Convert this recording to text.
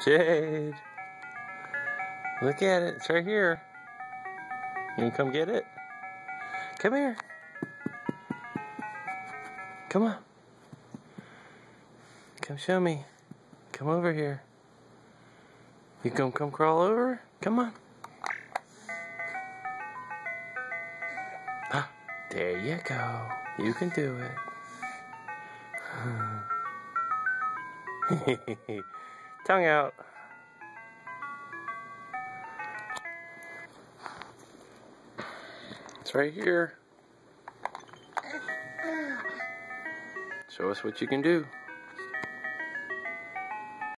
Jade, look at it. It's right here. You can come get it? Come here. Come on. Come show me. Come over here. You come crawl over? Come on. Ah, there you go. You can do it. Tongue out. It's right here. Show us what you can do.